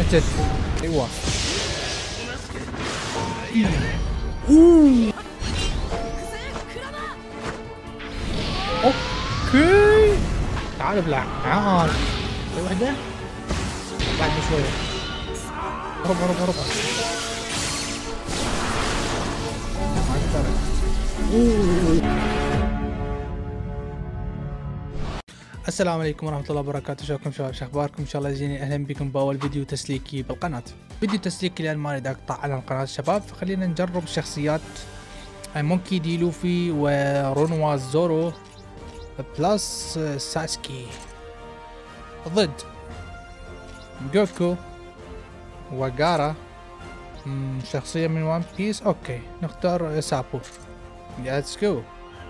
مثل. ايوه. اوه اوكي. تعال ابلع. تعال. في وحده بعد شويه. هرب هرب هرب. ما قدرت. السلام عليكم ورحمة الله وبركاته. شلونكم شباب؟ شو اخباركم؟ ان شاء الله زينين. اهلا بكم باول فيديو تسليكي بالقناة. فيديو تسليكي لان ما اريد اقطع على القناة شباب، فخلينا نجرب شخصيات مونكي دي لوفي ورونوا زورو بلس ساسكي ضد جوكو وغارا. شخصية من وان بيس. اوكي نختار سابو. ليتس جو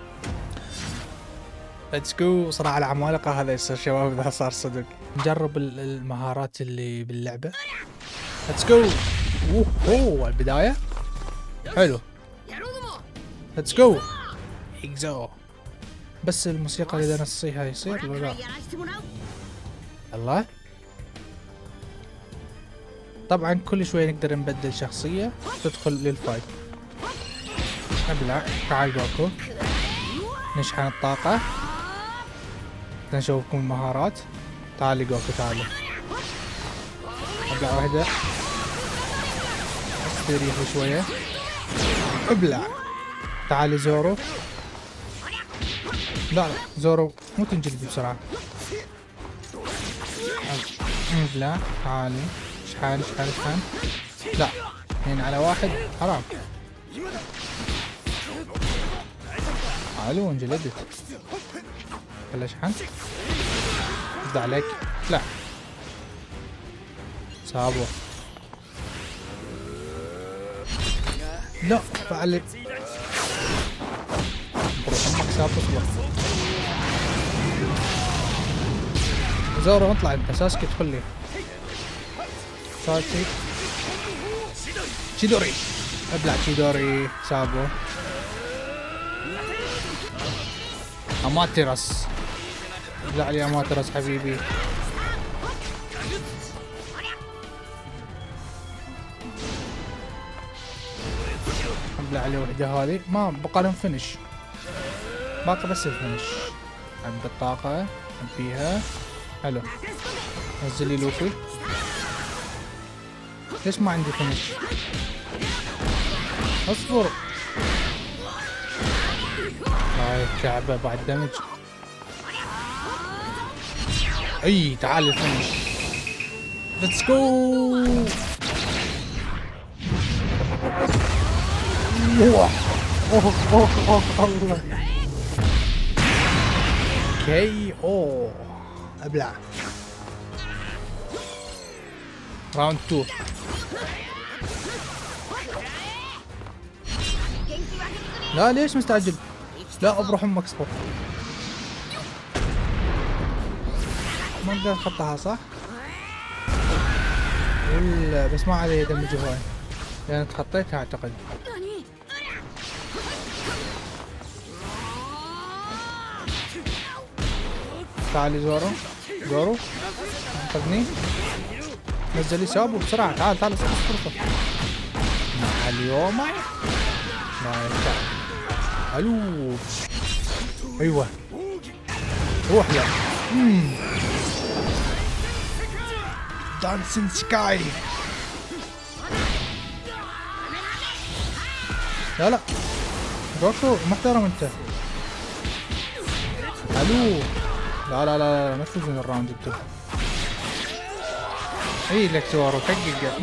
ليتس جو. صراحة العمالقة هذا يصير شباب اذا صار صدق. نجرب المهارات اللي باللعبة. ليتس جو. اوه البداية حلو. ليتس جو. اكزو. بس الموسيقى اللي اذا نصيها يصير ولا لا؟ الله. طبعا كل شوي نقدر نبدل شخصية تدخل للفايت. ابلع. تعال جوكو. نشحن الطاقة. نشوفكم المهارات. تعالي جوكو تعالي. ابلع واحدة. استريح شوية. ابلع. تعالي زورو. لا لا زورو مو تنجلدي بسرعة. ابلع. تعالي. اشحن اشحن اشحن. لا اثنين على واحد حرام. تعالوا انجلدت. خلي اشحن. ابدا عليك. لا سابو. لا فعل بروح امك سابو. زورو اطلع انت. ساسكي ادخل لي. ساسكي تشيدوري. ابلع تشيدوري. سابو. اماتيراس. ابلع لي اماتيراس حبيبي. ابلع لي وحده هذه. ما بقى لهم فينش. باقي بس الفينش. عند الطاقة فيها. حلو. نزل لي لوفي. ليش ما عندي فينش؟ اصبر. هاي كعبة بعد دمج. اي تعال الفينش. ليتس جو. اوه اوه اوه الله. كي او. ابلع. راوند 2. لا ليش مستعجل؟ لا بروح امك اصبر. ما اقدر اخطها صح؟ ولا بس ما علي دمج هواي لان تخطيتها اعتقد. تعالي زورو. زورو انقذني. نزل لي سابو بسرعة. تعال تعال اصبر. مع اليوم لا ينفع. الو ايوه روح له. دانسين سكاي. لا لا جوكو محترم انت. الو لا لا لا ما تفوزون الراوند انتو. اي لك زورو دقيقة.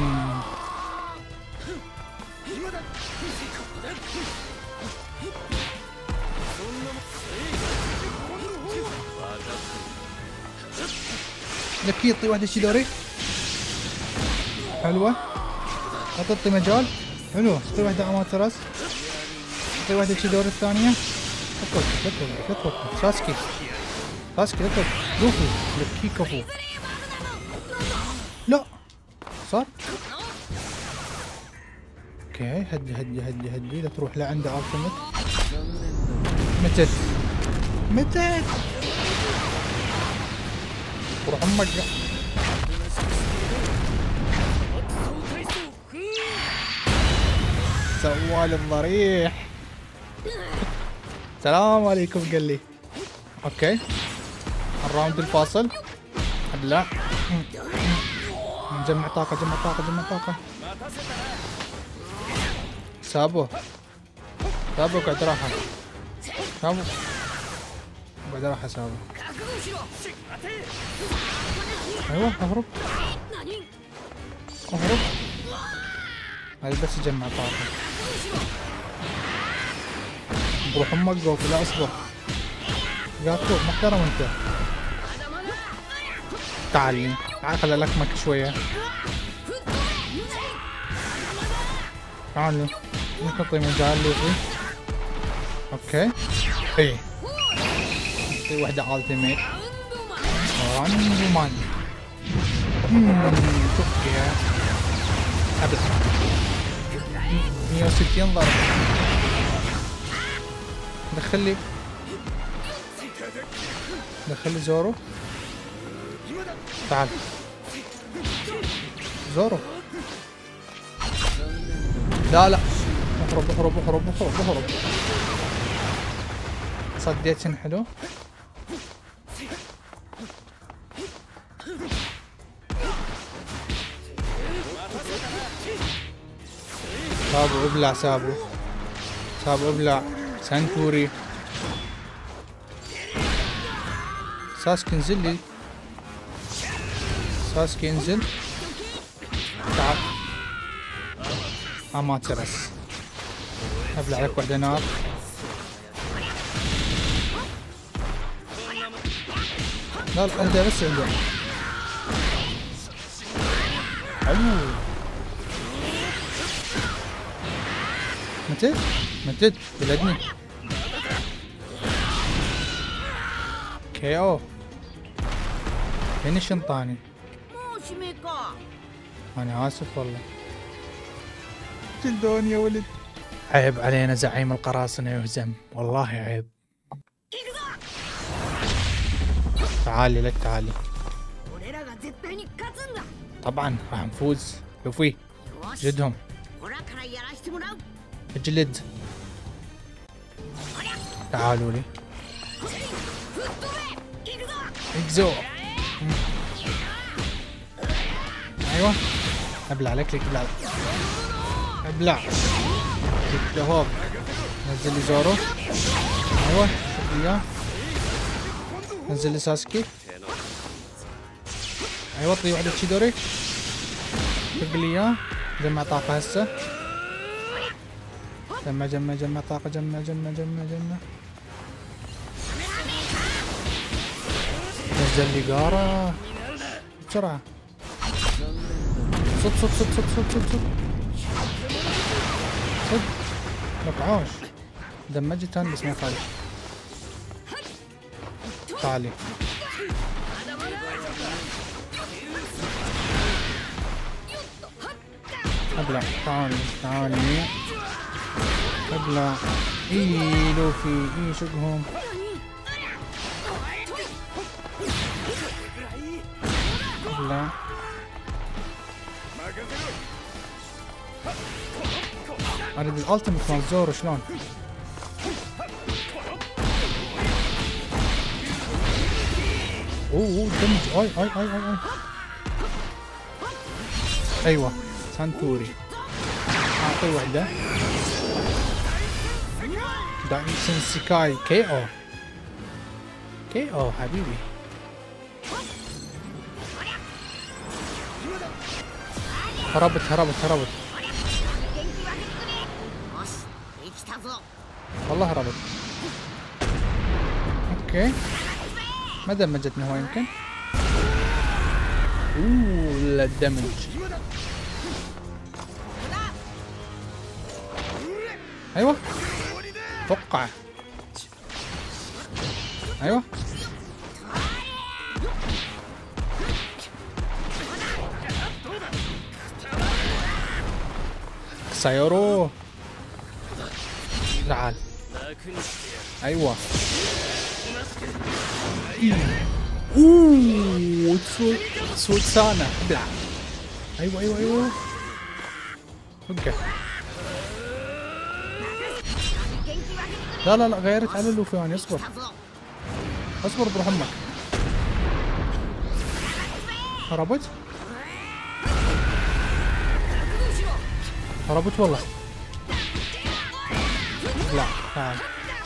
لك يعطي واحدة شيدوري. حلوة. لا تعطي مجال. حلوة. تعطي واحدة اماتيراس. تعطي واحدة شيدوري الثانية. لا توقف. ساسكي. ساسكي لا توقف. لوفي. لكي كفو. لا صار. اوكي هدي هدي هدي هدي. لا تروح لعنده التيمت. مثل مثل. روح امك. سوالي الضريح. السلام عليكم قال لي. اوكي الراوند الفاصل. لا جمع طاقة جمع طاقة جمع طاقة. سابو سابو قاعد راحة. سابو قاعد راحة سابو. ايوه اهرب اهرب. هذا بس يجمع طاقة. بروح امك جوكو. لا اصبر جاكو محترم انت. تعال تعال خلي لكمك شوية. تعال ممكن اعطي مجال لي فيه. اوكي ايه اعطي وحدة التيميت راندومان. شوف يا ابد 160 ضرب. دخل لي زورو. تعال زورو. لا لا اهرب اهرب اهرب اهرب اهرب. صديت حلو. سابو ابلع سابو. سابو ابلع. سانكوري. ساسكي انزل لي. ساسكي انزل. تعال ما ترس. ابلع لك وحده نار. لا لا اهدى بس اهدى. حلو. متت متت بلدني. كي او فين الشنطاني. انا اسف والله. جلدون يا ولد. عيب علينا زعيم القراصنة يهزم والله عيب. تعالي لك تعالي. طبعا راح نفوز. لوفي جلدهم. اجلد. تعالوا لي. اكزو. ايوه ابلع لك ابلع لك. ابلع لك هوب. نزل لي زورو. ايوه شوف اياه. نزل لي ساسكي. ايوه اعطي واحدة تشيدوري. شوف لي اياه. جمع طاقة هسه. جمع جمع جمع طاقة. جمع جمع جمع جمع. نزل لي قارة بسرعة. صد صد صد صد صد صد صد صد. مقعوش دمجتن بس ما يخالف. تعالي ابلع. تعالي تعالي ابلع. اي لوفي اي شقهم. ابلع. اريد الالتيميت مال زورو شلون. اوه دمج. اي اي اي اي اي. ايوه سانتوري. اعطي وحده. دايسن سيكاي. كي او كي او حبيبي. هربت هربت هربت والله هربت. اوكي ما دمجتني هو يمكن. اوه لا الدمج. ايوه فقع. ايوه سايورو. تعال ايوه. اوه سوتسانا. ابلع. ايوه ايوه ايوه. وقف لا لا لا غيرت على لوفي يعني. اصبر اصبر بروح امك. هربت هربت والله. لا تعال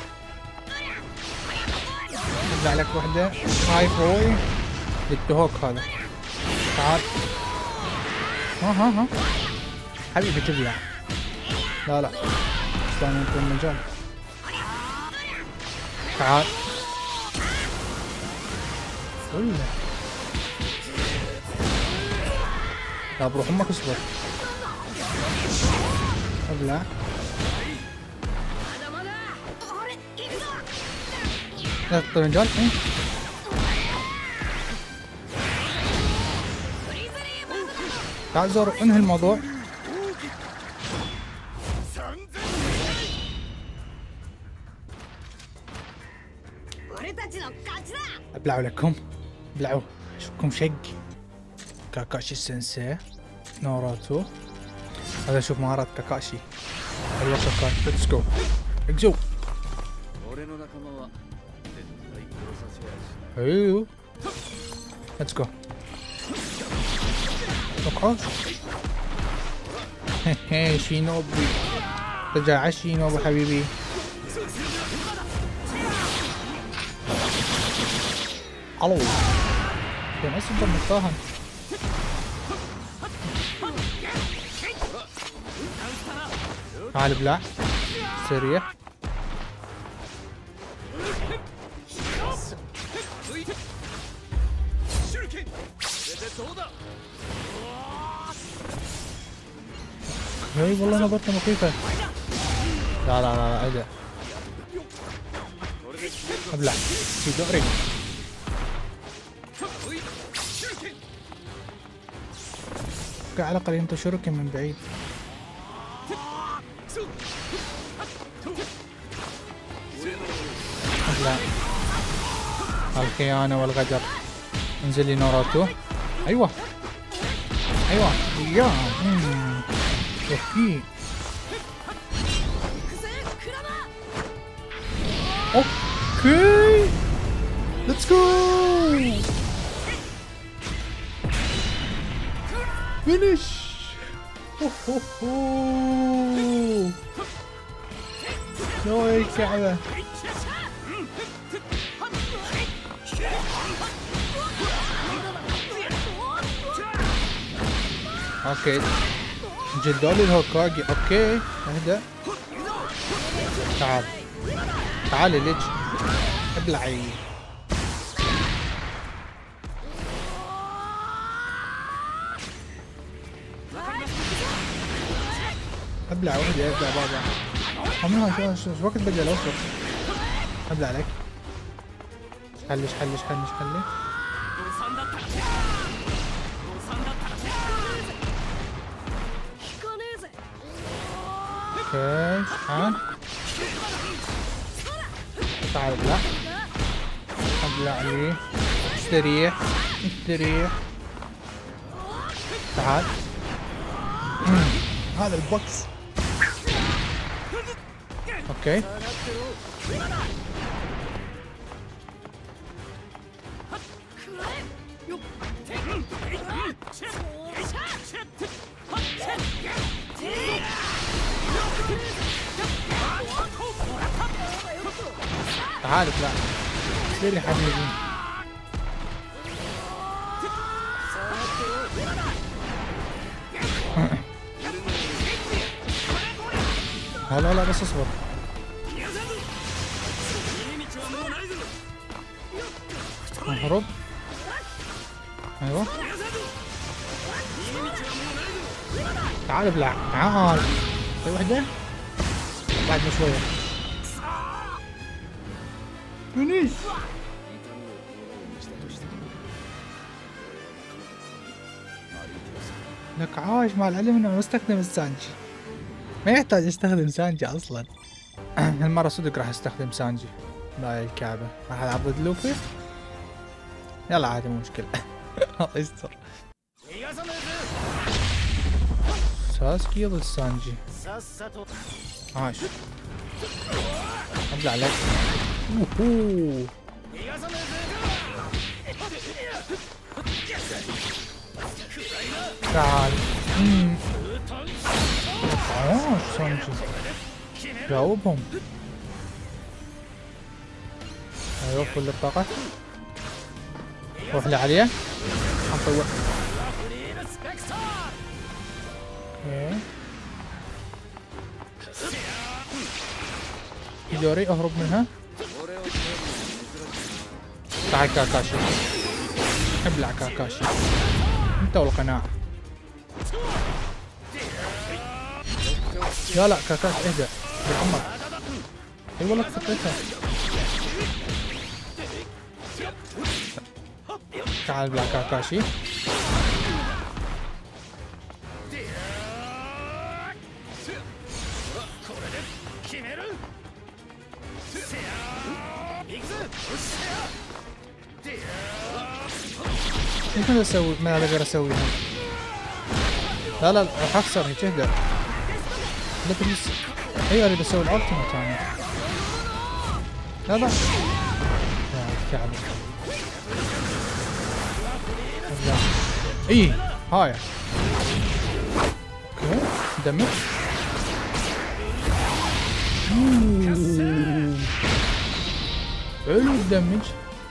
ارجع لك وحده. هاي فوي الدهوك هذا. تعال ها حبيبي تبلع. لا لا استنى انت المجال. تعال ولا لا بروح امك. اصبر ابلع. لا الطنجال ايه. تعال زور انهي الموضوع. ابلعوا لكم ابلعوا. اشوفكم شق. كاكاشي سensei ناروتو. هذا شوف مهارات كاكاشي. ايوه كاكاشي ليتس جو اكزو. ايوه ليتس جو. كاكاشي هي شينوبي. رجع على شينوبي حبيبي. الو يا ناس انت متفاهم. تعال ابلع سريع. اي والله نبضتنا مخيفة. لا لا لا لا ايه ده. ابلع في دوري. على الاقل انت شركة من بعيد. لا الخيانة والغدر. انزل لي ناروتو. ايوه ايوه يا اوكي اوكي ليتس جو فينيش. شو هي الكعبة. اوكي جدولي الهوكاجي. اوكي اهدأ. تعال تعالي ليش ابلعي. ابلع وحدي. ابلع بابا. عمرها شو وقت بدي اوصل. ابلع عليك. حلش حلش حلش حلش. اوكي تعال تعال ابلع. ابلع لي. استريح استريح. تعال. هذا البوكس. اوكي تعال لا سيري حبيبي. لا لا بس اصبر. اهرب. ايوه تعال ابلع. تعال في وحده بعد شويه. فينيش. لك عاش مع العلم انه ما استخدم السانجي. ما يحتاج استخدم سانجي اصلا. هالمرة صدق راح استخدم سانجي. لا الكعبة راح اعبد لوفي. يلا عادي مو مشكلة. الله يستر. ساسكي ضد سانجي. عاش. ابلع عليك. اوه تعال. سانجي جاوبهم. ايوه كل الطاقة. روح لي عليه. حنطور. اوكي يوري اهرب منها. تعال كاكاشي. ابلع كاكاشي انت والقناع. لا كاكاشي اهدأ بالعمر. اي والله فكرتها. تعال ابلع كاكاشي. ايش ماذا اسوي؟ ما اقدر اسويها. لا راح اخسر هيك. اهدأ. لا بليز. ايوه اريد اسوي الالتيميت انا. لا يا الكعب. اي هاي. اوكي دمج. حلو الدمج.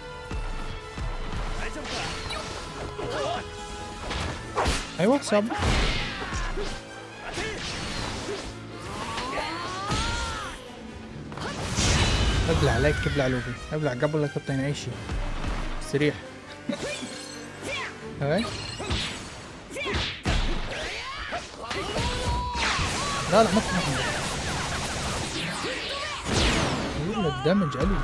ايوه سابق. ابلع عليك. ابلع لوبي. ابلع قبل لا تعطيني اي شيء. استريح. هاي لا ما تنحن. والله الدمج علي.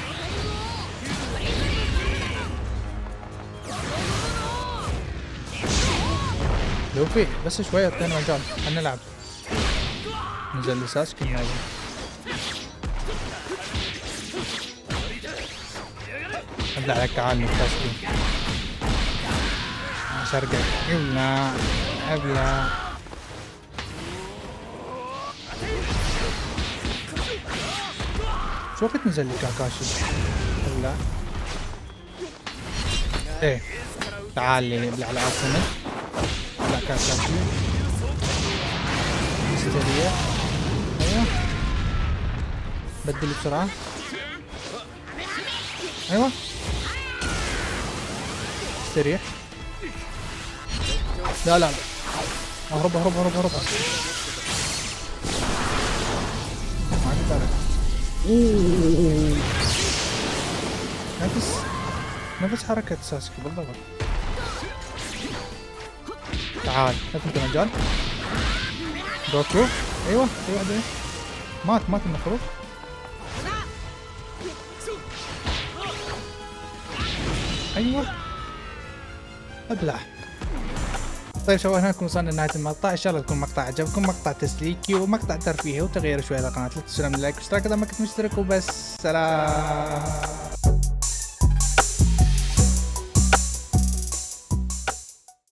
لوفي بس شوية اعطينا مجال. خلينا نلعب. نزل لي ساسكي نازل. ابلع عليك. تعال ساسكي. سرقك. ابلع ابلع. شو وقت نزل لي كاكاشي؟ ابلع. ايه تعال لي ابلع على السند. ابلع كاكاشي. سريع. ايوه بدل بسرعة. ايوه استريح. لا اهرب. ما اقدر. نفس حركة ساسكي بالضبط. تعال انت مجال. دوكو. ايوه مات المفروض. ايوه ابلع. طيب شباب هنا نكون وصلنا لنهاية المقطع. ان شاء الله يكون مقطع عجبكم. مقطع تسليكي ومقطع ترفيهي وتغيير شوية للقناة. لا تنسوا من اللايك والاشتراك اذا ما كنت مشترك. وبس سلام.